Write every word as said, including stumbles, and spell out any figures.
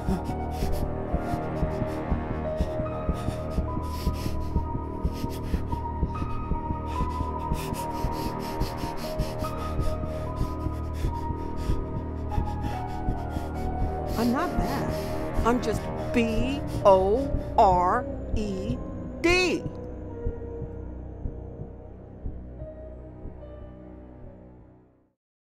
I'm not bad. I'm just B O R E D.